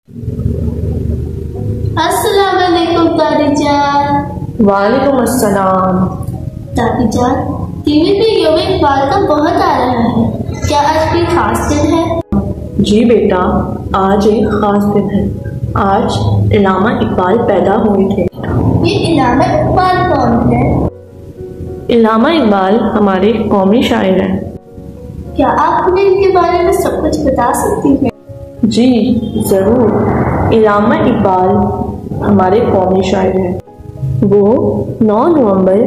السلام علیکم دادی جان۔ وعلیکم السلام۔ دادی جان، ٹی وی پہ یوم اقبال کا بہت آ رہا ہے، کیا آج کوئی خاص دن ہے؟ جی بیٹا، آج ایک خاص دن ہے۔ آج علامہ اقبال پیدا ہوئے تھے۔ یہ علامہ اقبال کون ہے؟ علامہ اقبال ہمارے قومی شاعر ہیں۔ کیا آپ ہمیں ان کے بارے میں سب کچھ بتا سکتی ہیں؟ جی ضرور۔ علامہ اقبال ہمارے قومی شاعر ہیں۔ وہ 9 نومبر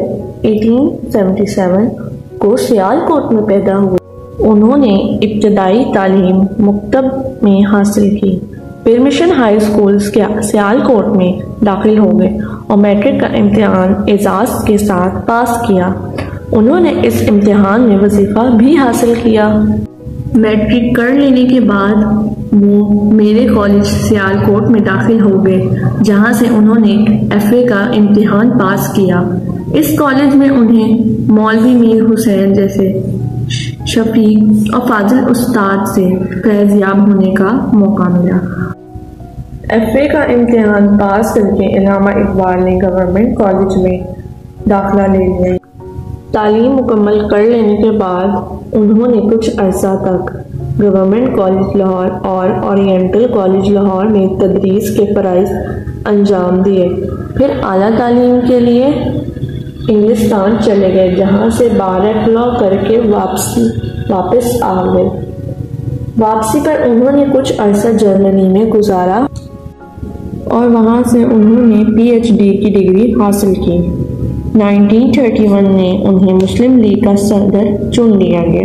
1877 کو سیالکوٹ میں پیدا ہوئے۔ انہوں نے ابتدائی تعلیم مکتب میں حاصل کی، پھر مشن ہائی اسکول سیالکوٹ میں داخل ہو گئے اور میٹرک کا امتحان اعزاز کے ساتھ پاس کیا۔ انہوں نے اس امتحان میں وظیفہ بھی حاصل کیا۔ میٹرک کر لینے کے بعد وہ میرے کالج سیالکوٹ میں داخل ہو گئے، جہاں سے انہوں نے ایف اے کا امتحان پاس کیا۔ اس کالج میں انہیں مولوی میر حسین جیسے شفیق اور فاضل استاد سے فیض یاب ہونے کا موقع ملا۔ ایف اے کا امتحان پاس کر کے علامہ اقبال نے گورنمنٹ کالج میں داخلہ لے لیا۔ تعلیم مکمل کر لینے کے بعد انہوں نے کچھ عرصہ تک گورنمنٹ کالج لاہور اور اورینٹل کالج لاہور میں تدریس کے فرائض انجام دیے، پھر اعلیٰ تعلیم کے لیے انگلستان چلے گئے، جہاں سے بارہ کر کے واپس آ گئے۔ واپسی پر انہوں نے کچھ عرصہ جرمنی میں گزارا اور وہاں سے انہوں نے پی ایچ ڈی کی ڈگری حاصل کی۔ 1931 میں انہیں مسلم لیگ کا صدر چن لیا گیا۔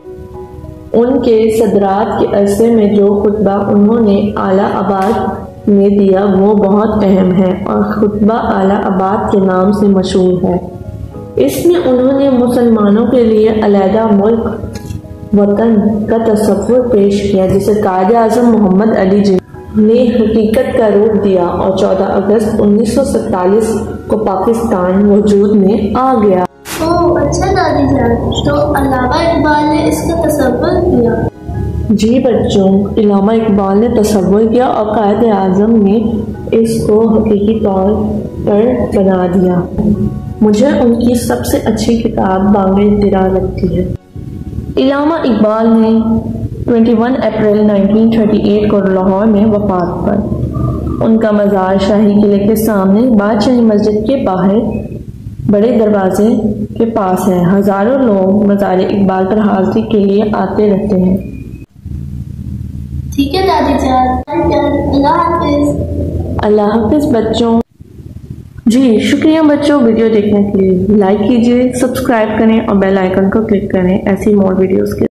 ان کے صدارت کے عرصے میں جو خطبہ انہوں نے اعلیٰ آباد میں دیا وہ بہت اہم ہے اور خطبہ اعلیٰ آباد کے نام سے مشہور ہے۔ اس میں انہوں نے مسلمانوں کے لیے علیحدہ ملک وطن کا تصور پیش کیا، جسے قائد اعظم محمد علی جناح نے حقیقت کا روپ دیا اور 14 اگست 1947 کو پاکستان وجود میں آ گیا۔ اوہ اچھا دادی جان، تو علامہ اقبال نے اس کا تصور کیا؟ جی بچوں، علامہ اقبال نے تصور کیا اور قائد اعظم نے اس کو حقیقی طور پر بنا دیا۔ مجھے ان کی سب سے اچھی کتاب بانگ طرح لگتی ہے۔ علامہ اقبال نے 21 اپریل 1938 کو لاہور میں وفات پر۔ ان کا مزار شاہی قلعے کے سامنے بادشاہی مسجد کے باہر بڑے دروازے کے پاس ہے۔ ہزاروں لوگ مزار اقبال پر حاضری کے لیے آتے رہتے ہیں۔ ٹھیک ہے دادی جان، اللہ حافظ۔ اللہ حافظ بچوں۔ جی شکریہ بچوں ویڈیو دیکھنے کے لیے۔ لائک کیجیے، سبسکرائب کریں اور بیل آئیکن کو کلک کریں ایسی مور ویڈیوز کے